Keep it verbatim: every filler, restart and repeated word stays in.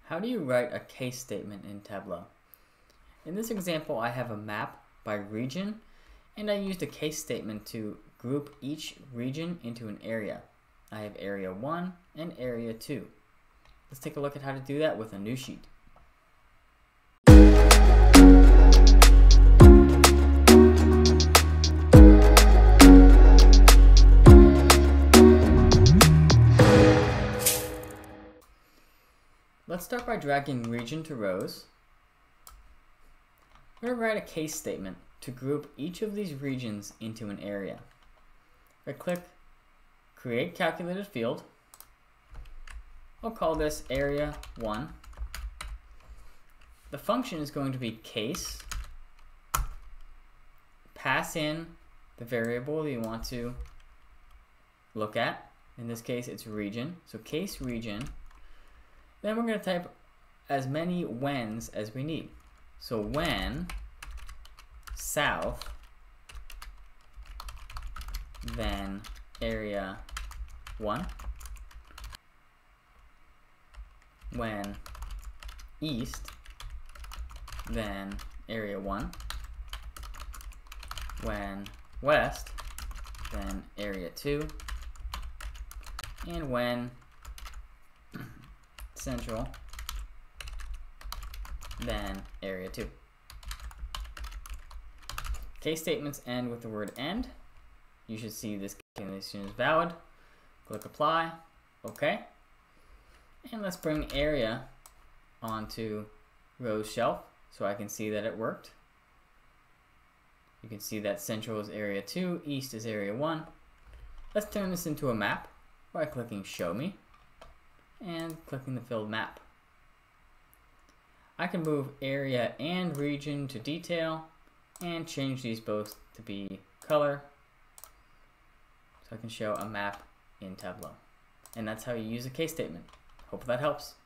How do you write a case statement in Tableau? In this example, I have a map by region, and I used a case statement to group each region into an area. I have area one and area two. Let's take a look at how to do that with a new sheet. Let's start by dragging region to rows. We're going to write a case statement to group each of these regions into an area. If I click Create Calculated Field, I'll call this Area one. The function is going to be case. Pass in the variable you want to look at. In this case, it's region. So case region. Then we're going to type as many whens as we need. So when south, then area one. When east, then area one. When west, then area two. And when central, then area two. Case statements end with the word end. You should see this calculation is valid. Click apply, okay. And let's bring area onto row's shelf so I can see that it worked. You can see that central is area two, east is area one. Let's turn this into a map by clicking show me and clicking the filled map. I can move area and region to detail and change these both to be color so I can show a map in Tableau. And that's how you use a case statement. Hope that helps.